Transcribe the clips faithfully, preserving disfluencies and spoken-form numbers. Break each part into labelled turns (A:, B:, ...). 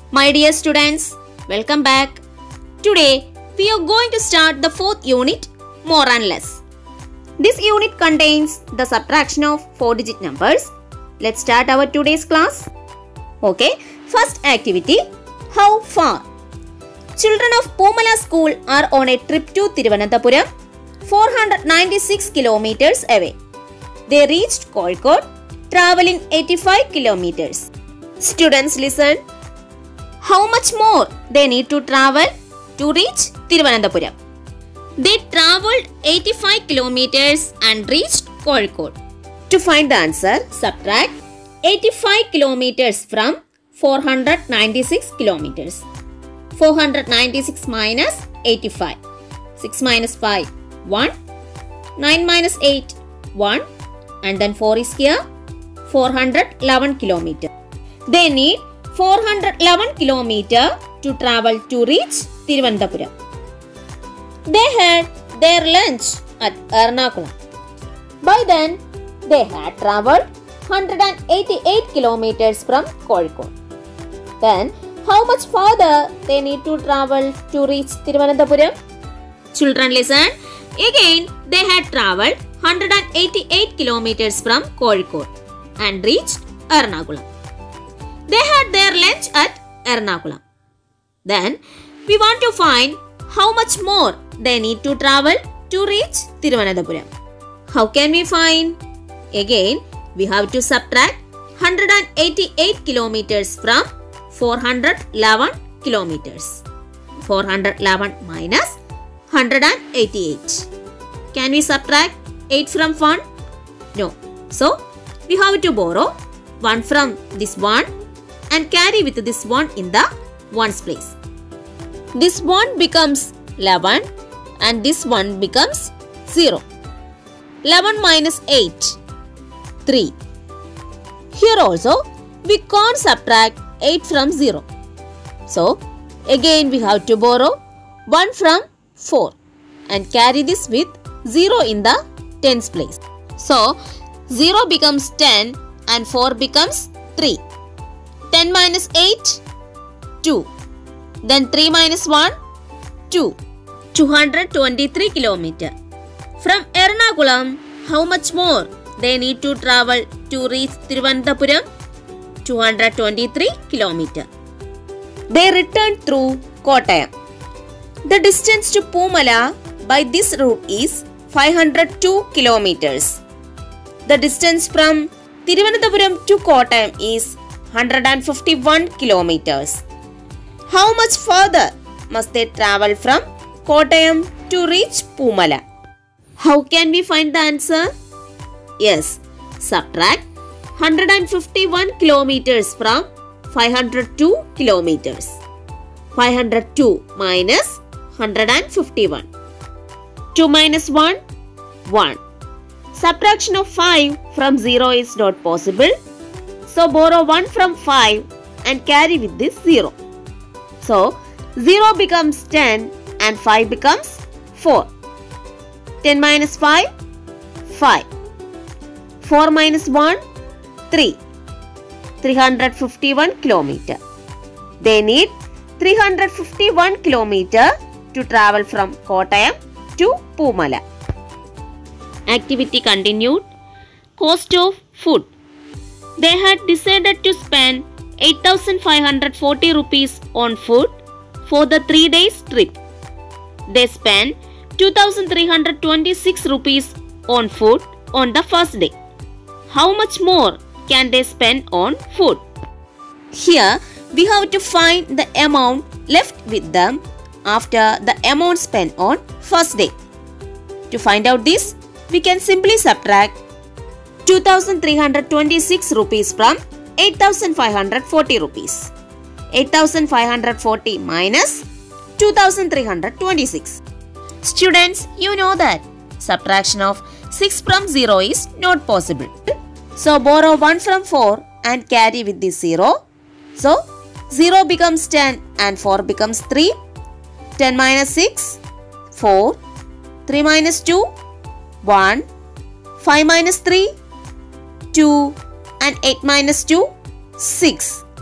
A: My dear students, welcome back. Today we are going to start the fourth unit, More and Less. This unit contains the subtraction of four digit numbers. Let's start our today's class. Okay, first activity, how far? Children of Poomala School are on a trip to Thiruvananthapuram, four hundred ninety-six kilometers away. They reached Kozhikode, traveling eighty-five kilometers. Students, listen. How much more they need to travel to reach Thiruvananthapuram? They travelled eighty-five kilometers and reached Kozhikode. To find the answer, subtract eighty-five kilometers from four hundred ninety-six kilometers. four hundred ninety-six minus eighty-five. six minus five, one. nine minus eight, one. And then four is here. four hundred eleven kilometers. They need four hundred eleven kilometers to travel to reach Thiruvananthapuram. They had their lunch at Ernakulam. By then, they had travelled one hundred eighty-eight kilometers from Kozhikode. Then, how much farther they need to travel to reach Thiruvananthapuram? Children, listen. Again, they had travelled one hundred eighty-eight kilometers from Kozhikode and reached Ernakulam. They had their lunch at Ernakulam. Then, we want to find how much more they need to travel to reach Thiruvananthapuram. How can we find? Again, we have to subtract one hundred eighty-eight kilometers from four hundred eleven kilometers. four hundred eleven minus one hundred eighty-eight. Can we subtract eight from one? No. So, we have to borrow one from this one and carry with this one in the ones place. This one becomes eleven and this one becomes zero. eleven minus eight, three. Here also, we can't subtract eight from zero. So, again we have to borrow one from four and carry this with zero in the tens place. So, zero becomes ten and four becomes three. ten minus eight, two. Then three minus one, two. two hundred twenty-three kilometers. From Ernakulam, how much more they need to travel to reach Thiruvananthapuram? two hundred twenty-three kilometers. They returned through Kottayam. The distance to Poomala by this route is five hundred two kilometers. The distance from Thiruvananthapuram to Kottayam is one hundred fifty-one kilometers. How much further must they travel from Kottayam to reach Poomala? How can we find the answer? Yes, subtract one hundred fifty-one kilometers from five hundred two kilometers. five hundred two minus one hundred fifty-one. two minus one, one. Subtraction of five from zero is not possible. So, borrow one from five and carry with this zero. So, zero becomes ten and five becomes four. ten minus five, five. four minus one, three. three hundred fifty-one kilometers. They need three hundred fifty-one kilometers to travel from Kottayam to Poomala. Activity continued. Cost of food. They had decided to spend eight thousand five hundred forty rupees on food for the three days trip. They spent two thousand three hundred twenty-six rupees on food on the first day. How much more can they spend on food? Here we have to find the amount left with them after the amount spent on first day. To find out this, we can simply subtract two thousand three hundred twenty-six rupees from eight thousand five hundred forty rupees. eight thousand five hundred forty minus two thousand three hundred twenty-six. Students, you know that subtraction of six from zero is not possible. So, borrow one from four and carry with this zero. So, zero becomes ten and four becomes three. ten minus six, four. three minus two, one. five minus three, two. And eight minus two, six.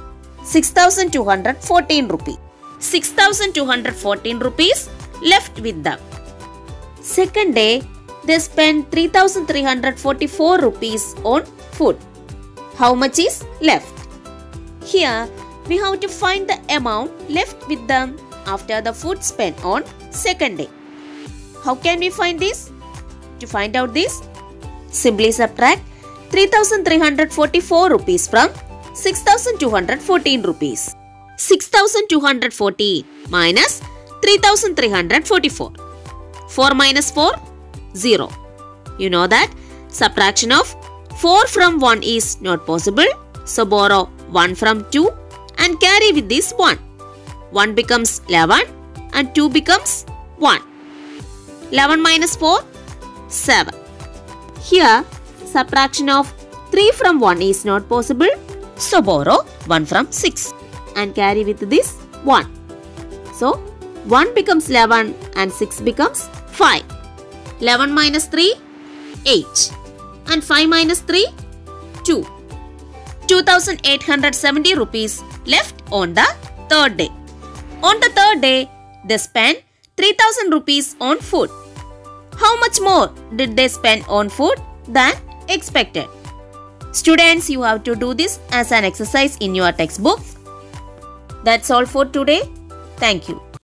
A: six thousand two hundred fourteen rupees. six thousand two hundred fourteen rupees left with them. Second day, they spent three thousand three hundred forty-four rupees on food. How much is left? Here, we have to find the amount left with them after the food spent on second day. How can we find this? To find out this, simply subtract three thousand three hundred forty-four rupees from six thousand two hundred fourteen rupees. six thousand two hundred fourteen minus three thousand three hundred forty-four. four minus four, zero. You know that subtraction of four from one is not possible. So borrow one from two and carry with this one. one becomes eleven and two becomes one. eleven minus four, seven. Here, subtraction of three from one is not possible. So borrow one from six and carry with this one. So, one becomes eleven and six becomes five. eleven minus three, eight. And five minus three, two. two thousand eight hundred seventy rupees left on the third day. On the third day, they spent three thousand rupees on food. How much more did they spend on food than expected? Students, you have to do this as an exercise in your textbook. That's all for today. Thank you.